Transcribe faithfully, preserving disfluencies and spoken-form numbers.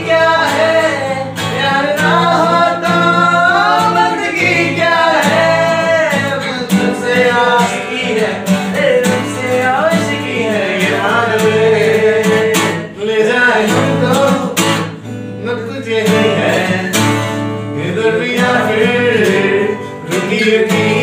क्या है, प्यार ना हो तो बंदगी क्या है। तुझसे आशिकी है, तुझसे आशिकी है, ये हाल मेरे। ले जाए हमको न तुझे ही है, इधर भी या फिर रुकी रुकी